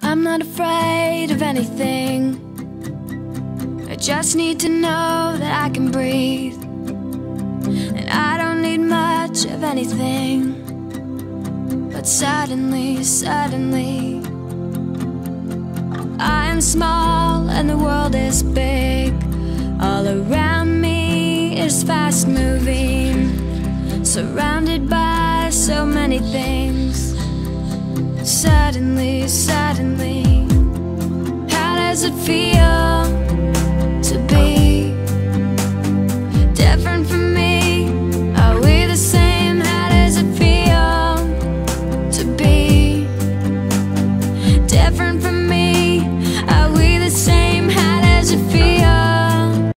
I'm not afraid of anything. I just need to know that I can breathe, and I don't need much of anything. But suddenly, suddenly, I am small and the world is big. All around me is fast moving, surrounded by so many things. Suddenly, suddenly, how does it feel